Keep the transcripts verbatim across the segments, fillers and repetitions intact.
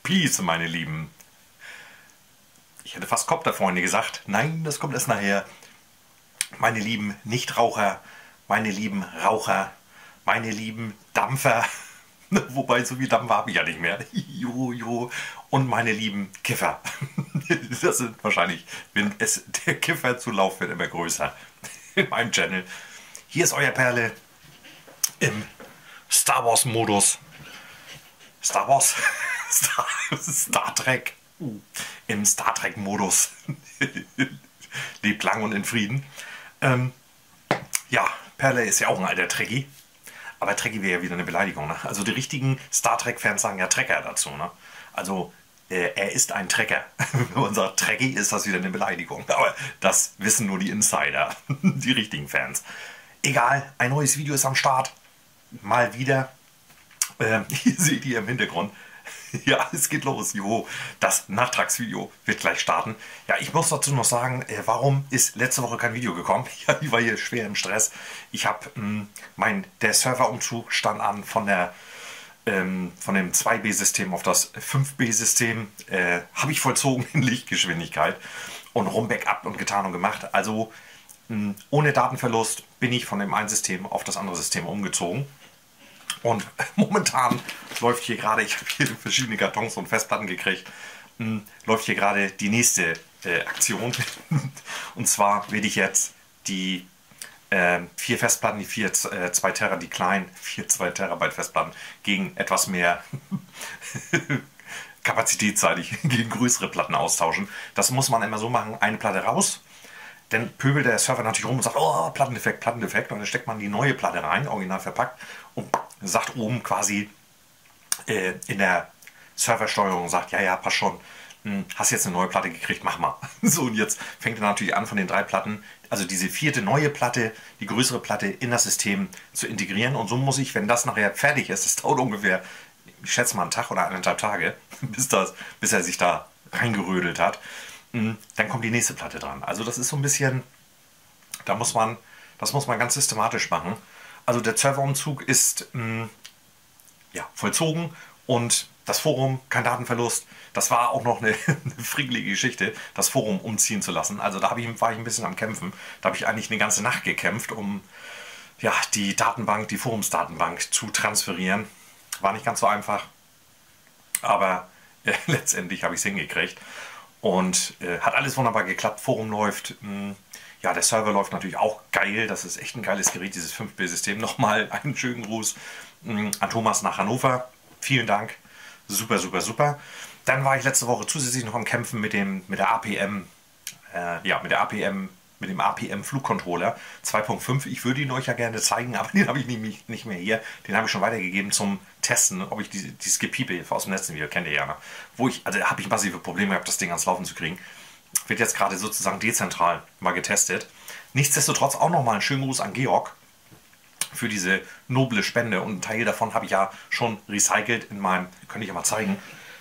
Peace, meine Lieben. Ich hätte fast Kopterfreunde gesagt. Nein, das kommt erst nachher. Meine lieben Nichtraucher, meine lieben Raucher, meine lieben Dampfer. Wobei, so viel Dampfer habe ich ja nicht mehr. Jo, jo. Und meine lieben Kiffer. Das sind wahrscheinlich, wenn es der Kifferzulauf wird immer größer. In meinem Channel. Hier ist euer Perle im Star Wars Modus. Star Wars? Star, Star Trek. Im Star Trek Modus. Lebt lang und in Frieden. Ähm, ja, Perle ist ja auch ein alter Trekkie. Aber Trekkie wäre ja wieder eine Beleidigung. Ne? Also die richtigen Star Trek-Fans sagen ja Trekker dazu. Ne? Also äh, er ist ein Trekker. Wenn man sagt Trekkie, ist das wieder eine Beleidigung. Aber das wissen nur die Insider. Die richtigen Fans. Egal, ein neues Video ist am Start. Mal wieder. Ähm, hier seht ihr im Hintergrund. Ja, es geht los. Jo, das Nachtragsvideo wird gleich starten. Ja, ich muss dazu noch sagen, äh, warum ist letzte Woche kein Video gekommen? Ja, ich war hier schwer im Stress. Ich habe mein der Serverumzug stand an von der ähm, von dem zwei B System auf das fünf B System. Äh, habe ich vollzogen in Lichtgeschwindigkeit und Rum-Backup und getan und gemacht. Also mh, ohne Datenverlust bin ich von dem einen System auf das andere System umgezogen. Und momentan läuft hier gerade, ich habe hier verschiedene Kartons und Festplatten gekriegt, mh, läuft hier gerade die nächste äh, Aktion. Und zwar werde ich jetzt die äh, vier Festplatten, die vier äh, zwei Terra, die kleinen vier zwei Terabyte Festplatten gegen etwas mehr kapazitätsseitig, gegen größere Platten austauschen. Das muss man immer so machen, eine Platte raus. Dann pöbelt der Server natürlich rum und sagt, oh, Plattendefekt, Plattendefekt. Und dann steckt man die neue Platte rein, original verpackt, und sagt oben quasi äh, in der Serversteuerung, sagt, ja, ja, passt schon, hm, hast jetzt eine neue Platte gekriegt, mach mal. So, und jetzt fängt er natürlich an, von den drei Platten, also diese vierte neue Platte, die größere Platte in das System zu integrieren. Und so muss ich, wenn das nachher fertig ist, das dauert ungefähr, ich schätze mal einen Tag oder eineinhalb Tage, bis, das, bis er sich da reingerödelt hat, dann kommt die nächste Platte dran. Also das ist so ein bisschen, da muss man, das muss man ganz systematisch machen. Also der Serverumzug ist mh, ja, vollzogen und das Forum, kein Datenverlust. Das war auch noch eine, eine friegelige Geschichte, das Forum umziehen zu lassen. Also da ich, war ich ein bisschen am Kämpfen. Da habe ich eigentlich eine ganze Nacht gekämpft, um ja, die Datenbank, die Forumsdatenbank zu transferieren. War nicht ganz so einfach, aber äh, letztendlich habe ich es hingekriegt. Und äh, hat alles wunderbar geklappt, Forum läuft, mh, ja, der Server läuft natürlich auch geil, das ist echt ein geiles Gerät, dieses fünf B System. Nochmal einen schönen Gruß mh, an Thomas nach Hannover, vielen Dank, super, super, super. Dann war ich letzte Woche zusätzlich noch am Kämpfen mit dem, mit der A P M, äh, ja, mit der A P M, mit dem A P M Flugcontroller zwei Punkt fünf. Ich würde ihn euch ja gerne zeigen, aber den habe ich nicht, nicht mehr hier. Den habe ich schon weitergegeben zum Testen, ob ich die, dieses Gepiepe aus dem letzten Video, kennt ihr ja noch. Wo ich, also habe ich massive Probleme gehabt, das Ding ans Laufen zu kriegen. Wird jetzt gerade sozusagen dezentral mal getestet. Nichtsdestotrotz auch nochmal einen schönen Gruß an Georg für diese noble Spende. Und einen Teil davon habe ich ja schon recycelt in meinem, könnte ich ja mal zeigen,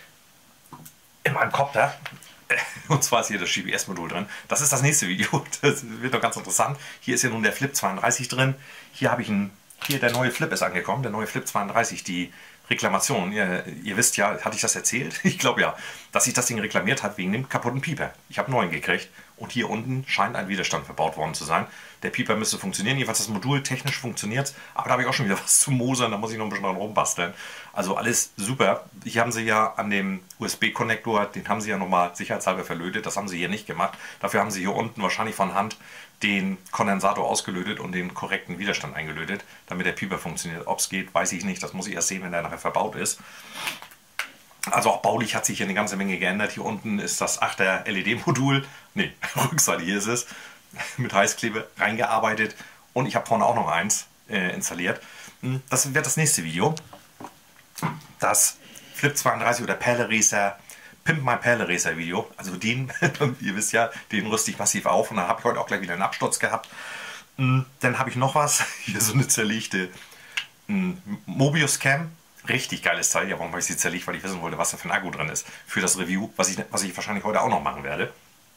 in meinem Copter. Und zwar ist hier das G P S-Modul drin. Das ist das nächste Video. Das wird doch ganz interessant. Hier ist ja nun der Flip zweiunddreißig drin. Hier habe ich einen, hier der neue Flip ist angekommen. Der neue Flip zweiunddreißig, die Reklamation. Ihr, ihr wisst ja, hatte ich das erzählt? Ich glaube ja, dass sich das Ding reklamiert hat wegen dem kaputten Pieper. Ich habe einen neuen gekriegt und hier unten scheint ein Widerstand verbaut worden zu sein. Der Pieper müsste funktionieren. Jedenfalls das Modul technisch funktioniert, aber da habe ich auch schon wieder was zu mosern. Da muss ich noch ein bisschen dran rumbasteln. Also alles super. Hier haben sie ja an dem U S B-Konnektor, den haben sie ja nochmal sicherheitshalber verlötet. Das haben sie hier nicht gemacht. Dafür haben sie hier unten wahrscheinlich von Hand den Kondensator ausgelötet und den korrekten Widerstand eingelötet, damit der Pieper funktioniert. Ob es geht, weiß ich nicht. Das muss ich erst sehen, wenn der nachher verbaut ist. Also auch baulich hat sich hier eine ganze Menge geändert. Hier unten ist das achter L E D-Modul. Ne, Rückseite hier ist es. Mit Heißklebe reingearbeitet. Und ich habe vorne auch noch eins äh, installiert. Das wird das nächste Video. Das Flip zweiunddreißig oder Perle Racer, Pimp My Perle Racer Video. Also den, ihr wisst ja, den rüste ich massiv auf. Und dann habe ich heute auch gleich wieder einen Absturz gehabt. Dann habe ich noch was. Hier so eine zerlegte Mobius Cam. Richtig geiles Teil. Ja, warum habe ich sie zerlegt? Weil ich wissen wollte, was da für ein Akku drin ist. Für das Review, was ich, was ich wahrscheinlich heute auch noch machen werde.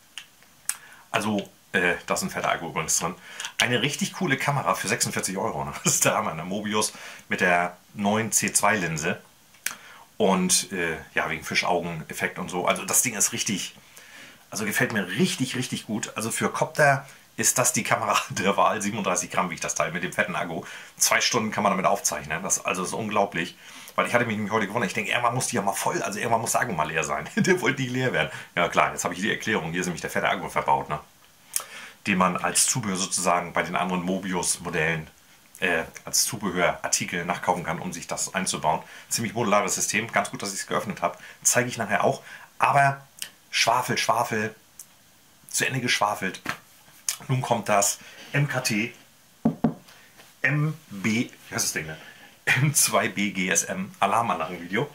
Also, äh, da ist ein fetter Akku übrigens drin. Eine richtig coole Kamera für sechsundvierzig Euro. Das ist der Hammer, eine Mobius mit der neuen C zwei Linse. Und äh, ja, wegen Fischaugen-Effekt und so. Also das Ding ist richtig, also gefällt mir richtig, richtig gut. Also für Copter ist das die Kamera der Wahl. siebenunddreißig Gramm wiegt das Teil mit dem fetten Akku. Zwei Stunden kann man damit aufzeichnen. Das also ist unglaublich. Weil ich hatte mich nämlich heute gewundert. Ich denke, irgendwann muss die ja mal voll, also irgendwann muss der Akku mal leer sein. Der wollte nicht leer werden. Ja klar, jetzt habe ich die Erklärung. Hier ist nämlich der fette Akku verbaut, ne? Den man als Zubehör sozusagen bei den anderen Mobius-Modellen äh, als Zubehörartikel nachkaufen kann, um sich das einzubauen. Ziemlich modulares System. Ganz gut, dass ich es geöffnet habe. Zeige ich nachher auch. Aber Schwafel, Schwafel, zu Ende geschwafelt. Nun kommt das M K T M B, wie heißt das Ding, ne? M zwei B G S M Alarmanlagenvideo.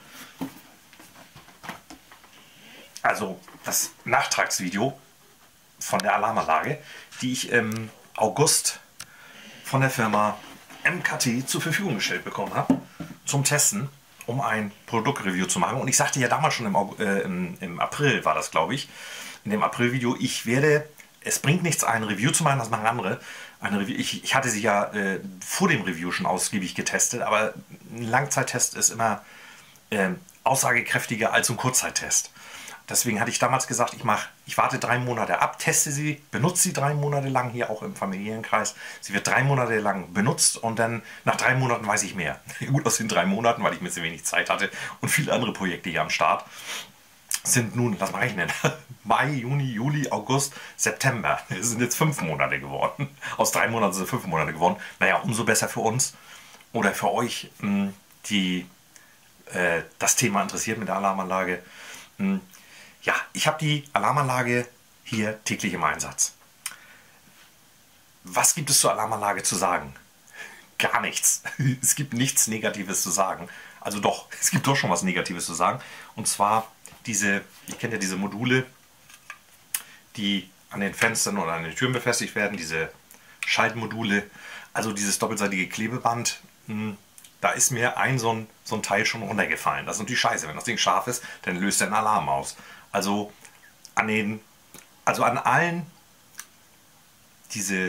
Also das Nachtragsvideo von der Alarmanlage, die ich im August von der Firma M K T zur Verfügung gestellt bekommen habe, zum Testen, um ein Produktreview zu machen. Und ich sagte ja damals schon im, August, äh, im, im April, war das glaube ich, in dem April-Video, ich werde, es bringt nichts, ein Review zu machen, das machen andere. Eine Review, ich, ich hatte sie ja äh, vor dem Review schon ausgiebig getestet, aber ein Langzeittest ist immer äh, aussagekräftiger als ein Kurzzeittest. Deswegen hatte ich damals gesagt, ich mache, ich warte drei Monate ab, teste sie, benutze sie drei Monate lang, hier auch im Familienkreis. Sie wird drei Monate lang benutzt und dann nach drei Monaten weiß ich mehr. Gut, aus den drei Monaten, weil ich mir zu wenig Zeit hatte und viele andere Projekte hier am Start, sind nun, lass mal rechnen, Mai, Juni, Juli, August, September. Es sind jetzt fünf Monate geworden. Aus drei Monaten sind fünf Monate geworden. Naja, umso besser für uns oder für euch, die äh, das Thema interessiert mit der Alarmanlage. Ja, ich habe die Alarmanlage hier täglich im Einsatz. Was gibt es zur Alarmanlage zu sagen? Gar nichts. Es gibt nichts Negatives zu sagen. Also doch, es gibt doch schon was Negatives zu sagen. Und zwar diese, ich kenne ja diese Module, die an den Fenstern oder an den Türen befestigt werden, diese Schaltmodule, also dieses doppelseitige Klebeband, mh, da ist mir ein so, ein so ein Teil schon runtergefallen. Das ist natürlich scheiße, wenn das Ding scharf ist, dann löst er einen Alarm aus. Also an den, also an allen diese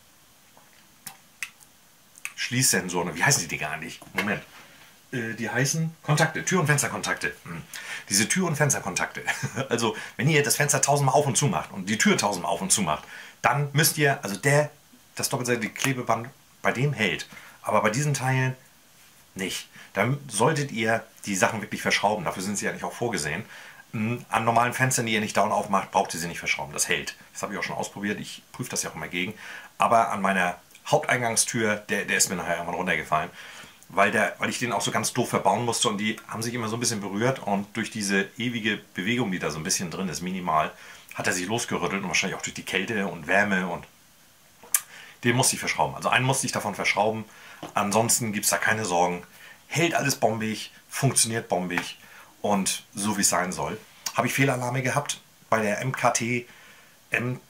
Schließsensoren, wie heißen die Dinger eigentlich? Moment. Die heißen Kontakte, Tür- und Fensterkontakte. Hm. Diese Tür- und Fensterkontakte. Also, wenn ihr das Fenster tausendmal auf und zu macht und die Tür tausendmal auf und zu macht, dann müsst ihr, also der, das doppelseitige Klebeband bei dem hält, aber bei diesen Teilen nicht. Dann solltet ihr die Sachen wirklich verschrauben. Dafür sind sie ja nicht auch vorgesehen. An normalen Fenstern, die ihr nicht dauernd aufmacht, braucht ihr sie nicht verschrauben. Das hält. Das habe ich auch schon ausprobiert. Ich prüfe das ja auch immer gegen. Aber an meiner Haupteingangstür, der, der ist mir nachher irgendwann runtergefallen. Weil, der, weil ich den auch so ganz doof verbauen musste und die haben sich immer so ein bisschen berührt und durch diese ewige Bewegung, die da so ein bisschen drin ist, minimal, hat er sich losgerüttelt und wahrscheinlich auch durch die Kälte und Wärme und den musste ich verschrauben. Also einen musste ich davon verschrauben, ansonsten gibt es da keine Sorgen. Hält alles bombig, funktioniert bombig und so wie es sein soll. Habe ich Fehlalarme gehabt bei der M K T M,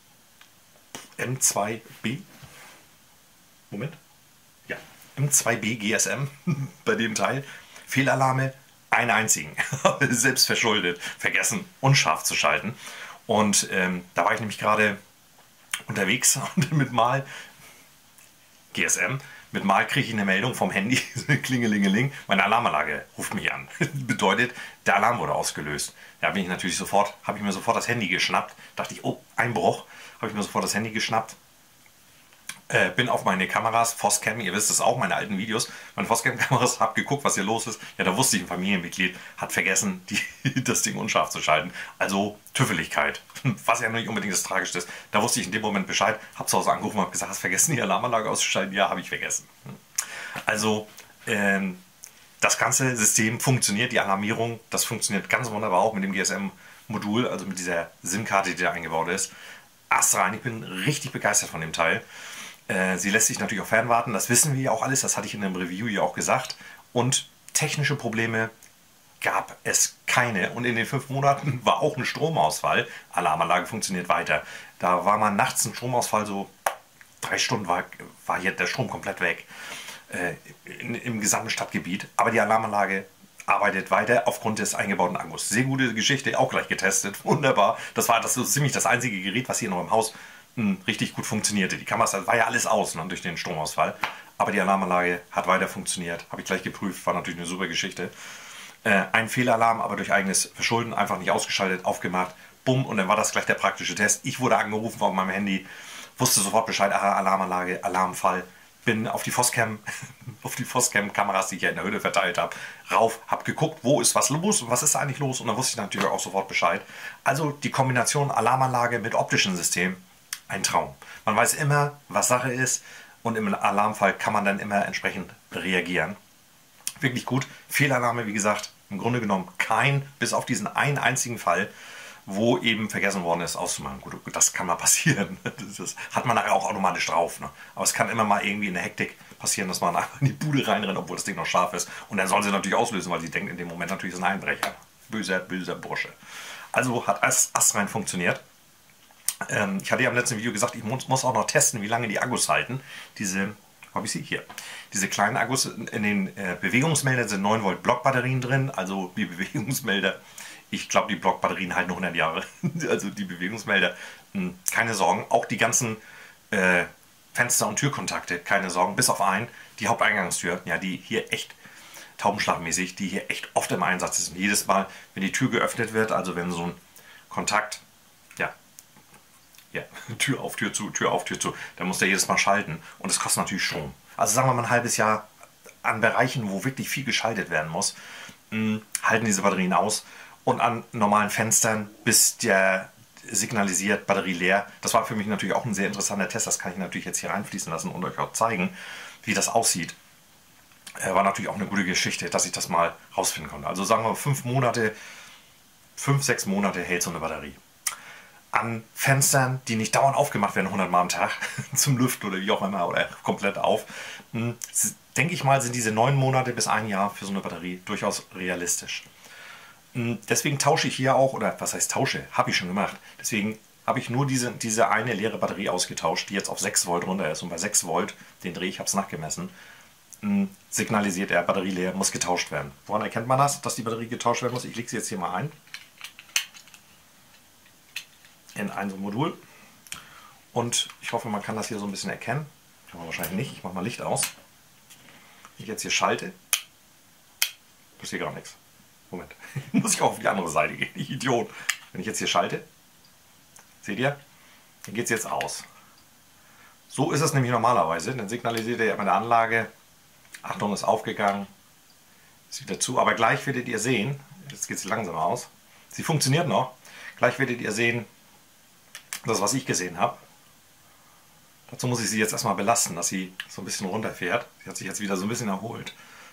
M zwei B? Moment. Ja. M zwei B G S M bei dem Teil. Fehlalarme, einen einzigen. Selbst verschuldet. Vergessen, unscharf zu schalten. Und ähm, da war ich nämlich gerade unterwegs und mit mal G S M, mit mal kriege ich eine Meldung vom Handy, klingelingeling, meine Alarmanlage ruft mich an. Bedeutet, der Alarm wurde ausgelöst. Da bin ich natürlich sofort, habe ich mir sofort das Handy geschnappt. Dachte ich, oh, Einbruch. Habe ich mir sofort das Handy geschnappt. Äh, bin auf meine Kameras, Foscam, ihr wisst es auch, meine alten Videos, meine Foscam-Kameras, hab geguckt, was hier los ist. Ja, da wusste ich, ein Familienmitglied hat vergessen, die, das Ding unscharf zu schalten. Also Tüffeligkeit, was ja nicht unbedingt das Tragischste ist. Da wusste ich in dem Moment Bescheid, hab zu Hause angerufen und hab gesagt, hast vergessen, die Alarmanlage auszuschalten? Ja, habe ich vergessen. Also, ähm, das ganze System funktioniert, die Alarmierung, das funktioniert ganz wunderbar auch mit dem G S M-Modul, also mit dieser SIM-Karte, die da eingebaut ist. Astrein, ich bin richtig begeistert von dem Teil. Sie lässt sich natürlich auch fernwarten, das wissen wir ja auch alles, das hatte ich in einem Review ja auch gesagt. Und technische Probleme gab es keine. Und in den fünf Monaten war auch ein Stromausfall. Alarmanlage funktioniert weiter. Da war mal nachts ein Stromausfall, so drei Stunden war, war hier der Strom komplett weg äh, in, im gesamten Stadtgebiet. Aber die Alarmanlage arbeitet weiter aufgrund des eingebauten Akkus. Sehr gute Geschichte, auch gleich getestet. Wunderbar. Das war das so ziemlich das einzige Gerät, was hier noch im Haus richtig gut funktionierte. Die Kameras, das war ja alles aus, ne, durch den Stromausfall. Aber die Alarmanlage hat weiter funktioniert. Habe ich gleich geprüft, war natürlich eine super Geschichte. Äh, ein Fehlalarm, aber durch eigenes Verschulden einfach nicht ausgeschaltet, aufgemacht, bumm, und dann war das gleich der praktische Test. Ich wurde angerufen auf meinem Handy, wusste sofort Bescheid, aha, Alarmanlage, Alarmfall. Bin auf die Foscam, auf die Foscam-Kameras, die ich ja in der Höhle verteilt habe, rauf, hab geguckt, wo ist was los, was ist da eigentlich los, und dann wusste ich natürlich auch sofort Bescheid. Also die Kombination Alarmanlage mit optischem System, ein Traum. Man weiß immer, was Sache ist, und im Alarmfall kann man dann immer entsprechend reagieren. Wirklich gut. Fehlalarme, wie gesagt, im Grunde genommen kein, bis auf diesen einen einzigen Fall, wo eben vergessen worden ist auszumachen. Gut, das kann mal passieren. Das hat man nachher auch automatisch drauf. Ne? Aber es kann immer mal irgendwie in der Hektik passieren, dass man einfach in die Bude reinrennt, obwohl das Ding noch scharf ist. Und dann soll sie natürlich auslösen, weil sie denkt in dem Moment natürlich, ist ein Einbrecher. Böser, böser Bursche. Also hat alles astrein funktioniert. Ähm, ich hatte ja im letzten Video gesagt, ich muss, muss auch noch testen, wie lange die Akkus halten. Diese, habe ich sie hier. Diese kleinen Akkus, in den äh, Bewegungsmeldern sind neun Volt Blockbatterien drin, also die Bewegungsmelder. Ich glaube, die Blockbatterien halten hundert Jahre. Also die Bewegungsmelder, mh, keine Sorgen. Auch die ganzen äh, Fenster- und Türkontakte, keine Sorgen. Bis auf einen, die Haupteingangstür, ja, die hier echt taubenschlagmäßig, die hier echt oft im Einsatz ist. Und jedes Mal, wenn die Tür geöffnet wird, also wenn so ein Kontakt, ja, ja, Tür auf, Tür zu, Tür auf, Tür zu, dann muss der jedes Mal schalten. Und das kostet natürlich Strom. Also sagen wir mal ein halbes Jahr an Bereichen, wo wirklich viel geschaltet werden muss, mh, halten diese Batterien aus. Und an normalen Fenstern, bis der signalisiert, Batterie leer. Das war für mich natürlich auch ein sehr interessanter Test. Das kann ich natürlich jetzt hier reinfließen lassen und euch auch zeigen, wie das aussieht. Äh, war natürlich auch eine gute Geschichte, dass ich das mal rausfinden konnte. Also sagen wir fünf Monate, fünf, sechs Monate hält so eine Batterie. An Fenstern, die nicht dauernd aufgemacht werden, hundert Mal am Tag, zum Lüften oder wie auch immer, oder komplett auf, mh, denke ich mal, sind diese neun Monate bis ein Jahr für so eine Batterie durchaus realistisch. Deswegen tausche ich hier auch, oder was heißt tausche, habe ich schon gemacht. Deswegen habe ich nur diese, diese eine leere Batterie ausgetauscht, die jetzt auf sechs Volt runter ist. Und bei sechs Volt, den Dreh, ich habe es nachgemessen, signalisiert er, Batterie leer, muss getauscht werden. Woran erkennt man das, dass die Batterie getauscht werden muss? Ich lege sie jetzt hier mal ein. In ein so Modul. Und ich hoffe, man kann das hier so ein bisschen erkennen. Kann man wahrscheinlich nicht. Ich mache mal Licht aus. Wenn ich jetzt hier schalte, passiert gar nichts. Moment, muss ich auch auf die andere Seite gehen, ich Idiot. Wenn ich jetzt hier schalte, seht ihr, dann geht es jetzt aus. So ist es nämlich normalerweise, dann signalisiert er mit der Anlage, Achtung, ist aufgegangen, ist wieder zu, aber gleich werdet ihr sehen, jetzt geht sie langsam aus, sie funktioniert noch, gleich werdet ihr sehen, das was ich gesehen habe. Dazu muss ich sie jetzt erstmal belasten, dass sie so ein bisschen runterfährt. Sie hat sich jetzt wieder so ein bisschen erholt.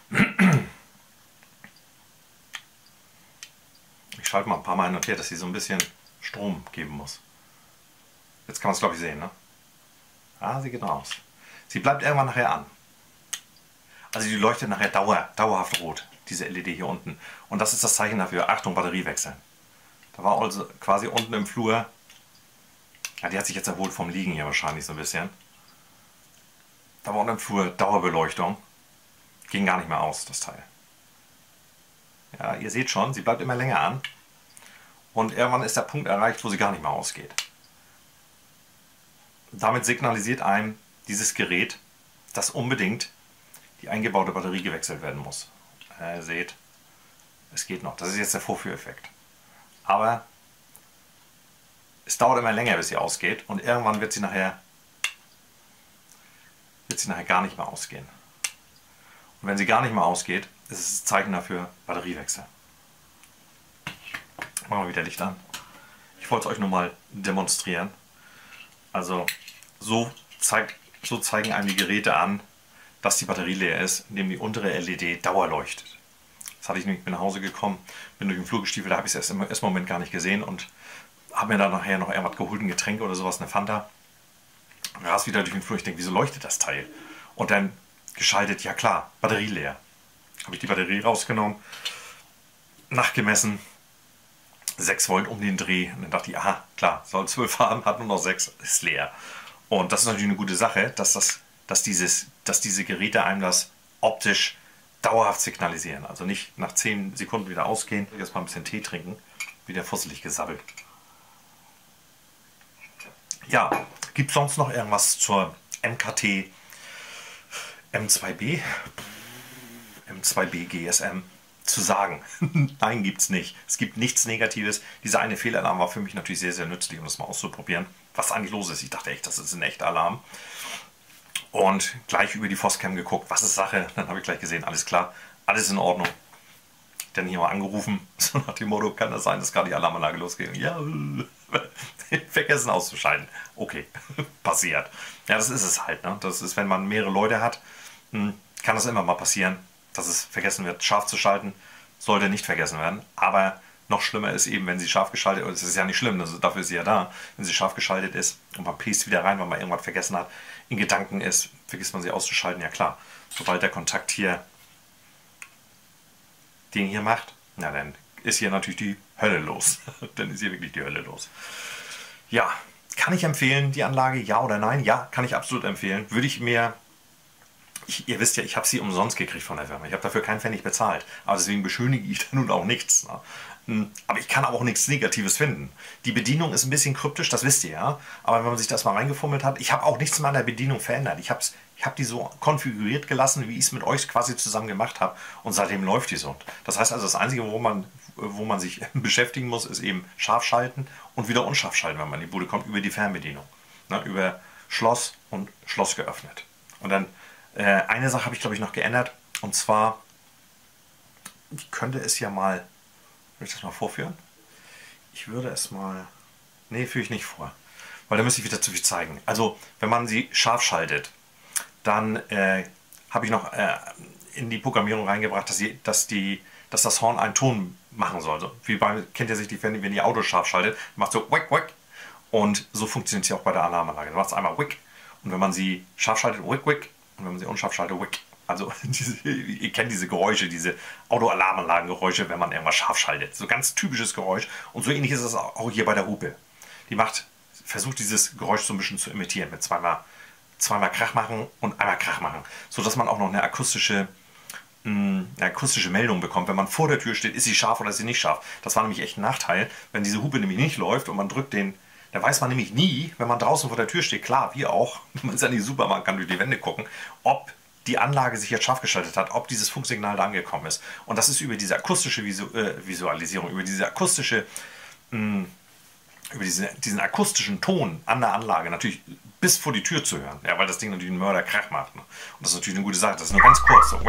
Ich schalte mal ein paar Mal hin und her, dass sie so ein bisschen Strom geben muss. Jetzt kann man es, glaube ich, sehen, ne? Ah, sie geht noch aus. Sie bleibt irgendwann nachher an. Also die leuchtet nachher dauer, dauerhaft rot, diese L E D hier unten. Und das ist das Zeichen dafür, Achtung, Batterie wechseln. Da war also quasi unten im Flur, ja, die hat sich jetzt erholt vom Liegen hier wahrscheinlich so ein bisschen. Da war unten im Flur Dauerbeleuchtung. Ging gar nicht mehr aus, das Teil. Ja, ihr seht schon, sie bleibt immer länger an. Und irgendwann ist der Punkt erreicht, wo sie gar nicht mehr ausgeht. Damit signalisiert einem dieses Gerät, dass unbedingt die eingebaute Batterie gewechselt werden muss. Ihr seht, es geht noch. Das ist jetzt der Vorführeffekt. Aber es dauert immer länger, bis sie ausgeht. Und irgendwann wird sie nachher, wird sie nachher gar nicht mehr ausgehen. Und wenn sie gar nicht mehr ausgeht, ist es ein Zeichen dafür, Batteriewechsel. Machen wir wieder Licht an. Ich wollte es euch nur mal demonstrieren. Also so, zeigt, so zeigen einem die Geräte an, dass die Batterie leer ist, indem die untere L E D dauerleuchtet. Das hatte ich nämlich, bin nach Hause gekommen, bin durch den Flur gestiefelt, da habe ich es erst im ersten Moment gar nicht gesehen und habe mir dann nachher noch irgendwas geholt, ein Getränk oder sowas, eine Fanta. Ras wieder durch den Flur, ich denke, wieso leuchtet das Teil? Und dann geschaltet, ja klar, Batterie leer. Habe ich die Batterie rausgenommen, nachgemessen, sechs Volt um den Dreh. Und dann dachte ich, aha, klar, soll zwölf haben, hat nur noch sechs, ist leer. Und das ist natürlich eine gute Sache, dass, das, dass, dieses, dass diese Geräte einem das optisch dauerhaft signalisieren. Also nicht nach zehn Sekunden wieder ausgehen. Jetzt mal ein bisschen Tee trinken, wieder fusselig gesabbelt. Ja, gibt es sonst noch irgendwas zur M K T M zwei B? M zwei B G S M. zu sagen. Nein, gibt es nicht. Es gibt nichts Negatives. Dieser eine Fehlalarm war für mich natürlich sehr, sehr nützlich, um das mal auszuprobieren, was eigentlich los ist. Ich dachte echt, das ist ein echter Alarm. Und gleich über die Foscam geguckt, was ist Sache. Dann habe ich gleich gesehen, alles klar, alles in Ordnung. Dann hier mal angerufen, so nach dem Motto, kann das sein, dass gerade die Alarmanlage losgeht? Ja, vergessen auszuschalten. Okay, passiert. Ja, das ist es halt. Ne? Das ist, wenn man mehrere Leute hat, kann das immer mal passieren, dass es vergessen wird, scharf zu schalten. Sollte nicht vergessen werden. Aber noch schlimmer ist eben, wenn sie scharf geschaltet ist. Es ist ja nicht schlimm, also dafür ist sie ja da. Wenn sie scharf geschaltet ist und man piest wieder rein, weil man irgendwas vergessen hat, in Gedanken ist, vergisst man sie auszuschalten. Ja klar, sobald der Kontakt hier den hier macht, na dann ist hier natürlich die Hölle los. Dann ist hier wirklich die Hölle los. Ja, kann ich empfehlen, die Anlage, ja oder nein? Ja, kann ich absolut empfehlen. Würde ich mir, ich, ihr wisst ja, ich habe sie umsonst gekriegt von der Firma. Ich habe dafür keinen Pfennig bezahlt. Aber deswegen beschönige ich da nun auch nichts. Ne? Aber ich kann auch nichts Negatives finden. Die Bedienung ist ein bisschen kryptisch, das wisst ihr ja. Aber wenn man sich das mal reingefummelt hat, ich habe auch nichts mehr an der Bedienung verändert. Ich habe ich hab die so konfiguriert gelassen, wie ich es mit euch quasi zusammen gemacht habe. Und seitdem läuft die so. Das heißt also, das Einzige, wo man, wo man sich beschäftigen muss, ist eben scharf schalten und wieder unscharf schalten, wenn man in die Bude kommt, über die Fernbedienung. Ne, über Schloss und Schloss geöffnet. Und dann äh, eine Sache habe ich, glaube ich, noch geändert. Und zwar, ich könnte es ja mal, will ich das mal vorführen? Ich würde es mal, nee, führe ich nicht vor. Weil da müsste ich wieder zu viel zeigen. Also, wenn man sie scharf schaltet, dann äh, habe ich noch äh, in die Programmierung reingebracht, dass, sie, dass, die, dass das Horn einen Ton machen soll. So, wie bei, kennt ihr sich die, wenn, wenn ihr Auto scharf schaltet, macht so wick, wick. Und so funktioniert sie auch bei der Alarmanlage. Da macht es einmal wick. Und wenn man sie scharf schaltet, wick, wick. Und wenn man sie unscharf schaltet, wick. Also, diese, ihr kennt diese Geräusche, diese Auto-Alarmanlagengeräusche, wenn man irgendwas scharf schaltet. So ganz typisches Geräusch. Und so ähnlich ist es auch hier bei der Hupe. Die macht, versucht dieses Geräusch so ein bisschen zu imitieren mit zweimal zweimal Krach machen und einmal Krach machen, sodass man auch noch eine akustische, mh, eine akustische Meldung bekommt. Wenn man vor der Tür steht, ist sie scharf oder ist sie nicht scharf. Das war nämlich echt ein Nachteil, wenn diese Hupe nämlich nicht läuft und man drückt den, dann weiß man nämlich nie, wenn man draußen vor der Tür steht, klar, wir auch, man ist ja nicht super, man kann durch die Wände gucken, ob die Anlage sich jetzt scharf geschaltet hat, ob dieses Funksignal da angekommen ist. Und das ist über diese akustische Visu äh, Visualisierung, über diese akustische, mh, über diese, diesen akustischen Ton an der Anlage natürlich bis vor die Tür zu hören. Ja, weil das Ding natürlich einen Mörderkrach macht. Ne? Und das ist natürlich eine gute Sache. Das ist nur ganz kurz. So,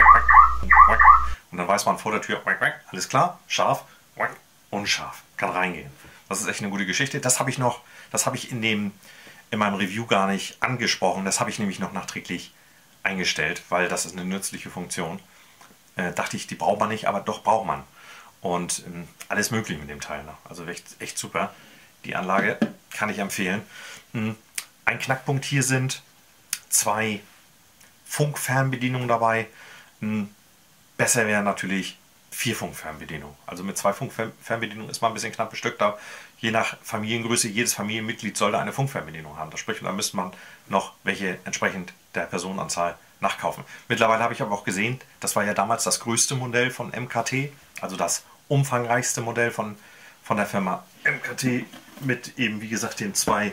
und dann weiß man vor der Tür, alles klar, scharf, unscharf. Kann reingehen. Das ist echt eine gute Geschichte. Das habe ich noch, das habe ich in, dem, in meinem Review gar nicht angesprochen. Das habe ich nämlich noch nachträglich eingestellt, weil das ist eine nützliche Funktion. Äh, dachte ich, die braucht man nicht, aber doch braucht man. Und ähm, alles möglich mit dem Teil. Ne? Also echt, echt super. Die Anlage kann ich empfehlen. Ein Knackpunkt hier sind zwei Funkfernbedienungen dabei. Besser wäre natürlich vier Funkfernbedienungen. Also mit zwei Funkfernbedienungen ist man ein bisschen knapp bestückt. Da je nach Familiengröße, jedes Familienmitglied sollte eine Funkfernbedienung haben. Das spricht, da müsste man noch welche entsprechend der Personenanzahl nachkaufen. Mittlerweile habe ich aber auch gesehen, das war ja damals das größte Modell von M K T, also das umfangreichste Modell von, von der Firma M K T mit eben, wie gesagt, den zwei,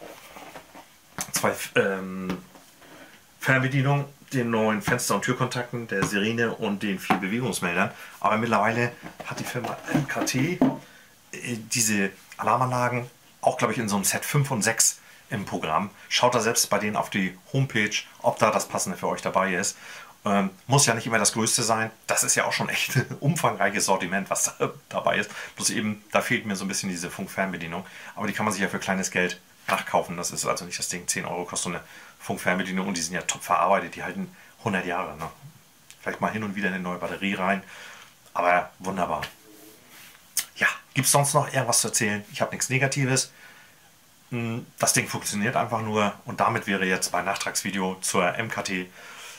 zwei ähm, Fernbedienungen, den neuen Fenster- und Türkontakten, der Sirene und den vier Bewegungsmeldern. Aber mittlerweile hat die Firma M K T äh, diese Alarmanlagen auch, glaube ich, in so einem Set fünf und sechs im Programm. Schaut da selbst bei denen auf die Homepage, ob da das Passende für euch dabei ist. Ähm, muss ja nicht immer das Größte sein. Das ist ja auch schon echt ein umfangreiches Sortiment, was da dabei ist. Bloß eben, da fehlt mir so ein bisschen diese Funkfernbedienung. Aber die kann man sich ja für kleines Geld nachkaufen. Das ist also nicht das Ding. zehn Euro kostet so eine Funkfernbedienung und die sind ja top verarbeitet. Die halten hundert Jahre. Ne? Vielleicht mal hin und wieder eine neue Batterie rein. Aber wunderbar. Ja, gibt es sonst noch irgendwas zu erzählen? Ich habe nichts Negatives. Das Ding funktioniert einfach nur. Und damit wäre jetzt mein Nachtragsvideo zur M K T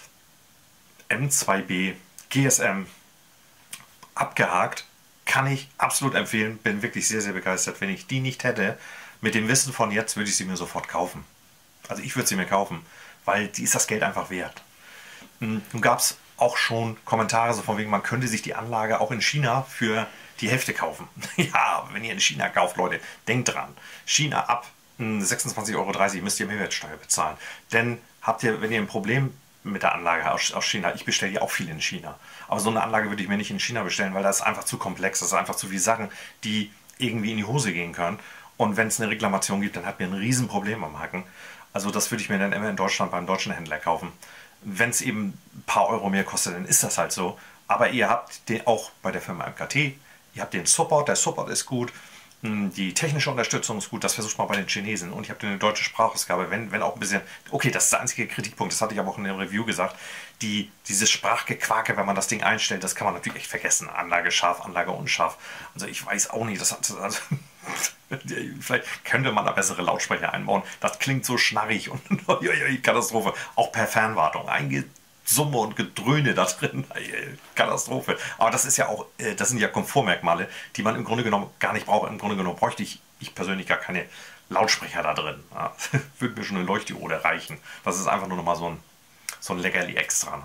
M zwei B G S M abgehakt. Kann ich absolut empfehlen. Bin wirklich sehr, sehr begeistert. Wenn ich die nicht hätte, mit dem Wissen von jetzt, würde ich sie mir sofort kaufen. Also ich würde sie mir kaufen, weil die ist das Geld einfach wert. Nun gab es auch schon Kommentare so von wegen, man könnte sich die Anlage auch in China für die Hälfte kaufen. Ja, wenn ihr in China kauft, Leute, denkt dran. China ab sechsundzwanzig Euro dreißig müsst ihr Mehrwertsteuer bezahlen. Denn habt ihr, wenn ihr ein Problem mit der Anlage aus, aus China. Ich bestelle die auch viel in China. Aber so eine Anlage würde ich mir nicht in China bestellen, weil das ist einfach zu komplex. Das ist einfach zu viele Sachen, die irgendwie in die Hose gehen können. Und wenn es eine Reklamation gibt, dann hat mir ein Riesenproblem am Haken. Also das würde ich mir dann immer in Deutschland beim deutschen Händler kaufen. Wenn es eben ein paar Euro mehr kostet, dann ist das halt so. Aber ihr habt den auch bei der Firma M K T, ihr habt den Support, der Support ist gut, die technische Unterstützung ist gut, das versucht man bei den Chinesen. Und ich habe eine deutsche Sprachausgabe, wenn, wenn auch ein bisschen, okay, das ist der einzige Kritikpunkt, das hatte ich aber auch in der Review gesagt, die, dieses Sprachgequake, wenn man das Ding einstellt, das kann man natürlich echt vergessen. Anlage scharf, Anlage unscharf. Also ich weiß auch nicht, das hat, also, vielleicht könnte man da bessere Lautsprecher einbauen. Das klingt so schnarrig und Katastrophe. Auch per Fernwartung. Eingesumme und Gedröhne da drin. Katastrophe. Aber das ist ja auch, das sind ja Komfortmerkmale, die man im Grunde genommen gar nicht braucht. Im Grunde genommen bräuchte ich, ich persönlich gar keine Lautsprecher da drin. Ja, würde mir schon eine Leuchtdiode reichen. Das ist einfach nur noch mal so ein, so ein Leckerli extra.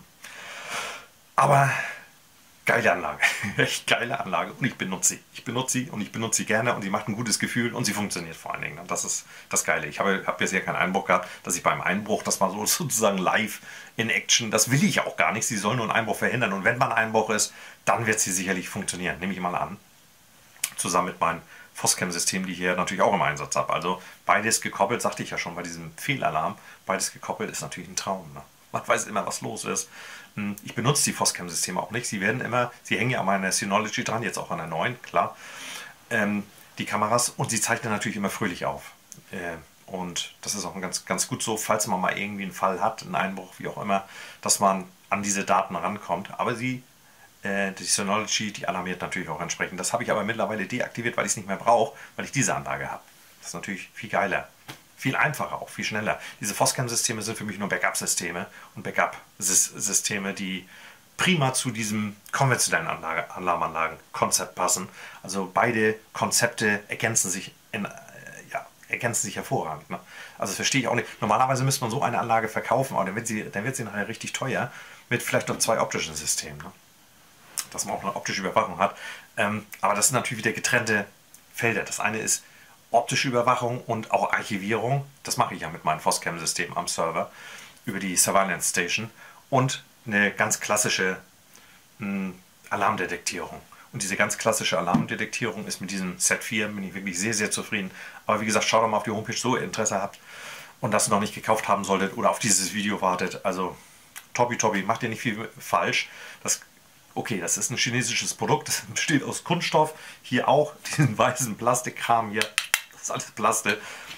Aber geile Anlage, echt geile Anlage und ich benutze sie. Ich benutze sie und ich benutze sie gerne und sie macht ein gutes Gefühl und sie funktioniert vor allen Dingen. Und das ist das Geile. Ich habe, habe bisher keinen Einbruch gehabt, dass ich beim Einbruch, das war so sozusagen live in Action, das will ich auch gar nicht. Sie soll nur einen Einbruch verhindern und wenn mal ein Einbruch ist, dann wird sie sicherlich funktionieren, nehme ich mal an. Zusammen mit meinem Foscam-System, die ich hier natürlich auch im Einsatz habe. Also beides gekoppelt, sagte ich ja schon bei diesem Fehlalarm, beides gekoppelt ist natürlich ein Traum. Ne? Man weiß immer, was los ist. Ich benutze die Foscam-Systeme auch nicht. Sie werden immer, sie hängen ja an meiner Synology dran, jetzt auch an der neuen, klar. Ähm, die Kameras und sie zeichnen natürlich immer fröhlich auf. Äh, und das ist auch ganz, ganz gut so, falls man mal irgendwie einen Fall hat, einen Einbruch, wie auch immer, dass man an diese Daten rankommt. Aber sie, äh, die Synology, die alarmiert natürlich auch entsprechend. Das habe ich aber mittlerweile deaktiviert, weil ich es nicht mehr brauche, weil ich diese Anlage habe. Das ist natürlich viel geiler. Viel einfacher auch, viel schneller. Diese Foscam-Systeme sind für mich nur Backup-Systeme und Backup-Systeme, die prima zu diesem konventionellen Anlage, Alarmanlagen-Konzept passen. Also beide Konzepte ergänzen sich, in, äh, ja, ergänzen sich hervorragend. Ne? Also das verstehe ich auch nicht. Normalerweise müsste man so eine Anlage verkaufen, aber dann wird sie, dann wird sie nachher richtig teuer mit vielleicht noch zwei optischen Systemen. Ne? Dass man auch eine optische Überwachung hat. Ähm, aber das sind natürlich wieder getrennte Felder. Das eine ist optische Überwachung und auch Archivierung, das mache ich ja mit meinem Foscam-System am Server über die Surveillance Station und eine ganz klassische mh, Alarmdetektierung. Und diese ganz klassische Alarmdetektierung ist mit diesem Set vier, bin ich wirklich sehr, sehr zufrieden. Aber wie gesagt, schaut doch mal auf die Homepage, so ihr Interesse habt und das noch nicht gekauft haben solltet oder auf dieses Video wartet. Also Tobi Tobi, macht ihr nicht viel falsch. Das Okay, das ist ein chinesisches Produkt, das besteht aus Kunststoff, hier auch, diesen weißen Plastikkram hier, das ist alles Plastik.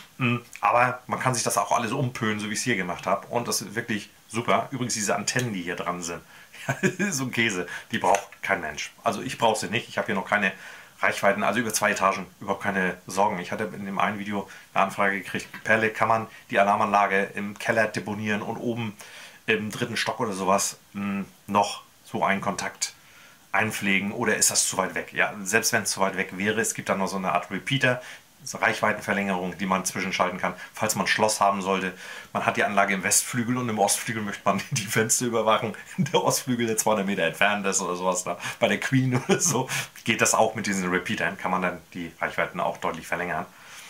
Aber man kann sich das auch alles umpölen, so wie ich es hier gemacht habe. Und das ist wirklich super. Übrigens diese Antennen, die hier dran sind, so ein Käse, die braucht kein Mensch. Also ich brauche sie nicht, ich habe hier noch keine Reichweiten, also über zwei Etagen, überhaupt keine Sorgen. Ich hatte in dem einen Video eine Anfrage gekriegt, Perle, kann man die Alarmanlage im Keller deponieren und oben im dritten Stock oder sowas mh, noch so einen Kontakt einpflegen oder ist das zu weit weg? Ja, selbst wenn es zu weit weg wäre, es gibt dann noch so eine Art Repeater, so Reichweitenverlängerung, die man zwischenschalten kann, falls man ein Schloss haben sollte. Man hat die Anlage im Westflügel und im Ostflügel möchte man die Fenster überwachen. Der Ostflügel, der zweihundert Meter entfernt ist oder sowas, da. Bei der Queen oder so, geht das auch mit diesen Repeatern, kann man dann die Reichweiten auch deutlich verlängern.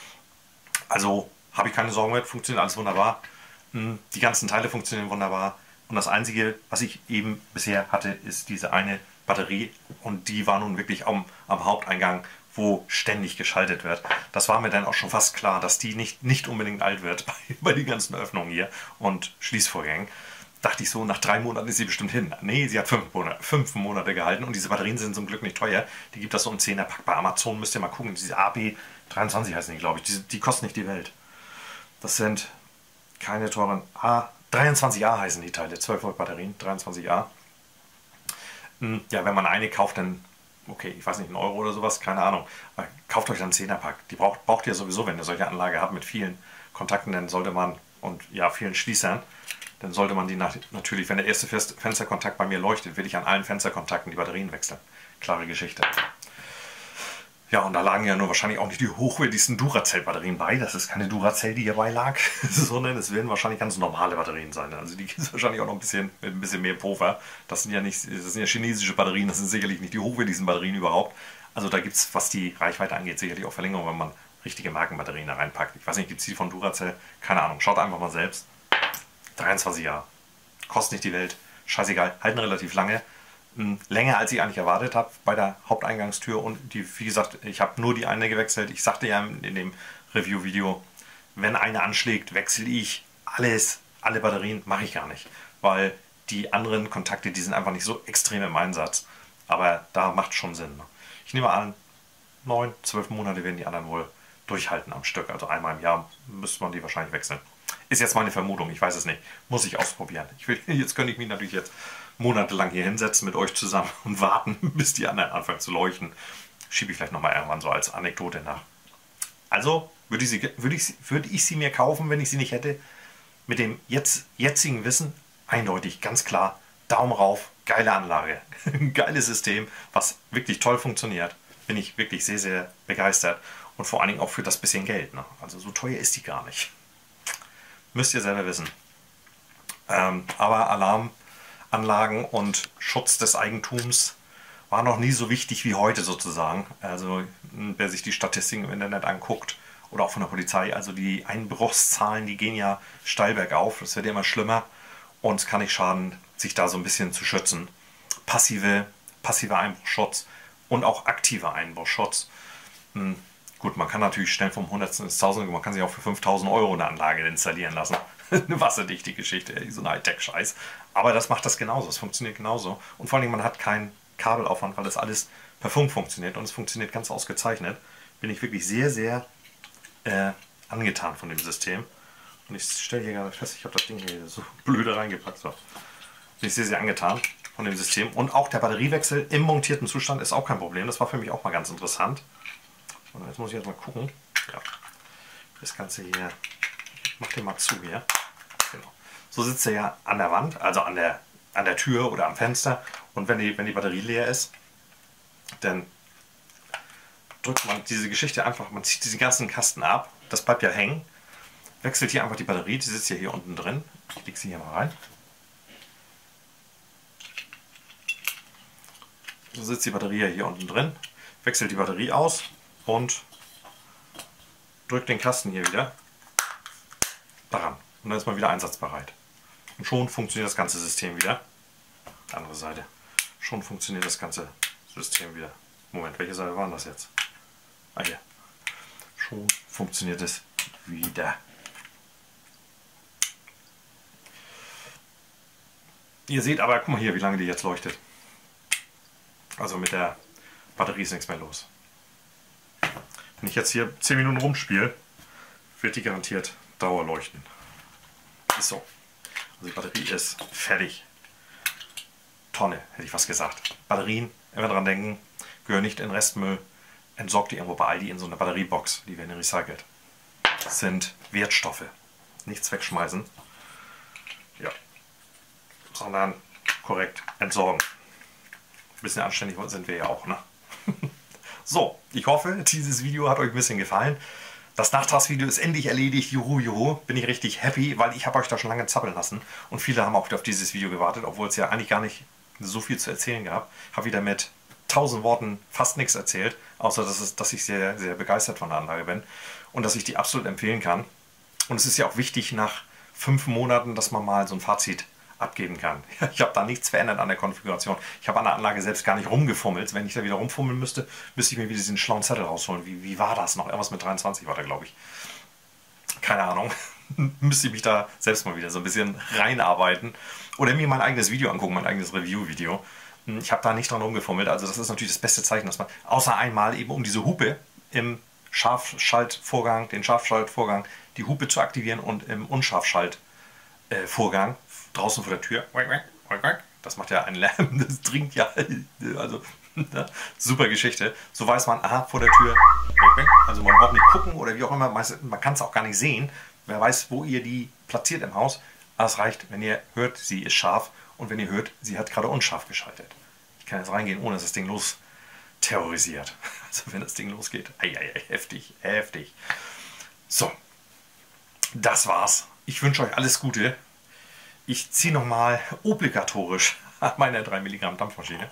Also habe ich keine Sorgen mit, funktioniert alles wunderbar. Die ganzen Teile funktionieren wunderbar. Und das Einzige, was ich eben bisher hatte, ist diese eine Batterie. Und die war nun wirklich am, am Haupteingang, wo ständig geschaltet wird. Das war mir dann auch schon fast klar, dass die nicht, nicht unbedingt alt wird bei, bei den ganzen Öffnungen hier und Schließvorgängen. Dachte ich so, nach drei Monaten ist sie bestimmt hin. Nee, sie hat fünf Monate, fünf Monate gehalten und diese Batterien sind zum Glück nicht teuer. Die gibt es so im zehner-Pack bei Amazon, müsst ihr mal gucken. Diese A B dreiundzwanzig heißen die, glaube ich. Die, die kosten nicht die Welt. Das sind keine teuren A. dreiundzwanzig A heißen die Teile, zwölf Volt Batterien, dreiundzwanzig A. Ja, wenn man eine kauft, dann, okay, ich weiß nicht, einen Euro oder sowas, keine Ahnung. Aber kauft euch dann einen zehner-Pack. Die braucht, braucht ihr sowieso, wenn ihr solche Anlage habt mit vielen Kontakten, dann sollte man, und ja, vielen Schließern, dann sollte man die nach, natürlich, wenn der erste Fensterkontakt bei mir leuchtet, will ich an allen Fensterkontakten die Batterien wechseln. Klare Geschichte. Ja, und da lagen ja nur wahrscheinlich auch nicht die hochwertigsten Duracell-Batterien bei. Das ist keine Duracell, die hierbei lag, sondern es werden wahrscheinlich ganz normale Batterien sein. Also die gibt es wahrscheinlich auch noch ein bisschen mit ein bisschen mehr Puffer. Das sind ja nicht, das sind ja chinesische Batterien, das sind sicherlich nicht die hochwertigsten Batterien überhaupt. Also da gibt es, was die Reichweite angeht, sicherlich auch Verlängerung, wenn man richtige Markenbatterien da reinpackt. Ich weiß nicht, gibt es die von Duracell? Keine Ahnung, schaut einfach mal selbst. dreiundzwanzig Jahre. kostet nicht die Welt, scheißegal, halten relativ lange. Länger als ich eigentlich erwartet habe bei der Haupteingangstür und die, wie gesagt, ich habe nur die eine gewechselt. Ich sagte ja in dem Review-Video, wenn eine anschlägt, wechsle ich alles, alle Batterien, mache ich gar nicht, weil die anderen Kontakte, die sind einfach nicht so extrem im Einsatz. Aber da macht schon Sinn. Ich nehme an, neun, zwölf Monate werden die anderen wohl durchhalten am Stück. Also einmal im Jahr müsste man die wahrscheinlich wechseln. Ist jetzt meine Vermutung, ich weiß es nicht. Muss ich ausprobieren. Ich will, jetzt könnte ich mich natürlich jetzt monatelang hier hinsetzen mit euch zusammen und warten, bis die anderen anfangen zu leuchten. Schiebe ich vielleicht nochmal irgendwann so als Anekdote nach. Also würde ich, sie, würde, ich, würde ich sie mir kaufen, wenn ich sie nicht hätte. Mit dem jetzt, jetzigen Wissen eindeutig, ganz klar, Daumen rauf, geile Anlage. Geiles System, was wirklich toll funktioniert. Bin ich wirklich sehr, sehr begeistert. Und vor allen Dingen auch für das bisschen Geld. Ne? Also so teuer ist die gar nicht. Müsst ihr selber wissen. Ähm, aber Alarmanlagen und Schutz des Eigentums war noch nie so wichtig wie heute sozusagen. Also wer sich die Statistiken im Internet anguckt oder auch von der Polizei, also die Einbruchszahlen, die gehen ja steil bergauf. Das wird ja immer schlimmer und es kann nicht schaden, sich da so ein bisschen zu schützen. Passive, passiver Einbruchschutz und auch aktiver Einbruchschutz. Hm. Gut, man kann natürlich schnell vom Hundertsten ins Tausende, man kann sich auch für fünftausend Euro eine Anlage installieren lassen. Eine wasserdichte Geschichte, so ein Hightech-Scheiß. Aber das macht das genauso, es funktioniert genauso. Und vor allem, man hat keinen Kabelaufwand, weil das alles per Funk funktioniert und es funktioniert ganz ausgezeichnet. Bin ich wirklich sehr, sehr äh, angetan von dem System. Und ich stelle hier gerade fest, ich habe das Ding hier so blöde reingepackt. So. Bin ich sehr, sehr angetan von dem System. Und auch der Batteriewechsel im montierten Zustand ist auch kein Problem. Das war für mich auch mal ganz interessant. Und jetzt muss ich jetzt mal gucken. Ja. Das Ganze hier, ich mach den mal zu hier. Genau. So sitzt er ja an der Wand, also an der, an der Tür oder am Fenster. Und wenn die, wenn die Batterie leer ist, dann drückt man diese Geschichte einfach, man zieht diesen ganzen Kasten ab. Das bleibt ja hängen. Wechselt hier einfach die Batterie, die sitzt ja hier unten drin. Ich lege sie hier mal rein. So sitzt die Batterie ja hier unten drin. Wechselt die Batterie aus. Und drückt den Kasten hier wieder daran. Und dann ist man wieder einsatzbereit. Und schon funktioniert das ganze System wieder. Andere Seite. Schon funktioniert das ganze System wieder. Moment, welche Seite war das jetzt? Ah, hier. Schon funktioniert es wieder. Ihr seht aber, guck mal hier, wie lange die jetzt leuchtet. Also mit der Batterie ist nichts mehr los. Wenn ich jetzt hier zehn Minuten rumspiele, wird die garantiert Dauerleuchten. Ist so. Also die Batterie ist fertig. Tonne, hätte ich fast gesagt. Batterien, immer dran denken, gehören nicht in Restmüll. Entsorgt die irgendwo bei Aldi in so eine Batteriebox. Die werden recycelt. Das sind Wertstoffe. Nichts wegschmeißen. Ja. Sondern korrekt entsorgen. Ein bisschen anständig sind wir ja auch, ne? So, ich hoffe, dieses Video hat euch ein bisschen gefallen. Das Nachtragsvideo ist endlich erledigt. Juhu, juhu. Bin ich richtig happy, weil ich habe euch da schon lange zappeln lassen. Und viele haben auch auf dieses Video gewartet, obwohl es ja eigentlich gar nicht so viel zu erzählen gab. Habe wieder mit tausend Worten fast nichts erzählt, außer dass, es, dass ich sehr, sehr begeistert von der Anlage bin und dass ich die absolut empfehlen kann. Und es ist ja auch wichtig, nach fünf Monaten, dass man mal so ein Fazit abgeben kann. Ich habe da nichts verändert an der Konfiguration. Ich habe an der Anlage selbst gar nicht rumgefummelt. Wenn ich da wieder rumfummeln müsste, müsste ich mir wieder diesen schlauen Zettel rausholen. Wie, wie war das noch? Irgendwas mit dreiundzwanzig war da, glaube ich. Keine Ahnung. Müsste ich mich da selbst mal wieder so ein bisschen reinarbeiten. Oder mir mein eigenes Video angucken, mein eigenes Review-Video. Ich habe da nicht dran rumgefummelt. Also das ist natürlich das beste Zeichen, dass man außer einmal eben um diese Hupe im Scharfschaltvorgang, den Scharfschaltvorgang, die Hupe zu aktivieren und im Unscharfschaltvorgang draußen vor der Tür. Das macht ja einen Lärm, das dringt ja. Also, super Geschichte. So weiß man, aha, vor der Tür. Also man braucht nicht gucken oder wie auch immer. Man kann es auch gar nicht sehen. Wer weiß, wo ihr die platziert im Haus. Aber es reicht, wenn ihr hört, sie ist scharf. Und wenn ihr hört, sie hat gerade unscharf geschaltet. Ich kann jetzt reingehen, ohne dass das Ding los terrorisiert. Also wenn das Ding losgeht. Eieiei, heftig, heftig. So. Das war's. Ich wünsche euch alles Gute. Ich ziehe nochmal obligatorisch an meiner drei Milligramm Dampfmaschine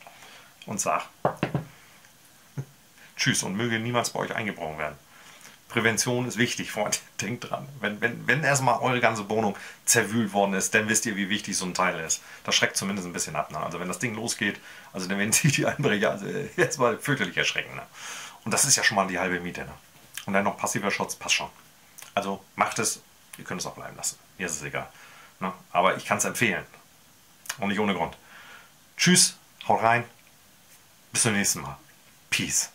und sage Tschüss und möge niemals bei euch eingebrochen werden. Prävention ist wichtig, Freunde. Denkt dran. Wenn, wenn, wenn erstmal eure ganze Wohnung zerwühlt worden ist, dann wisst ihr, wie wichtig so ein Teil ist. Das schreckt zumindest ein bisschen ab. Ne? Also wenn das Ding losgeht, also dann werden sich die Einbrecher also jetzt mal fürchterlich erschrecken. Ne? Und das ist ja schon mal die halbe Miete. Ne? Und dann noch passiver Schutz, passt schon. Also macht es, ihr könnt es auch bleiben lassen. Mir ist es egal. Ne? Aber ich kann es empfehlen. Und nicht ohne Grund. Tschüss, haut rein. Bis zum nächsten Mal. Peace.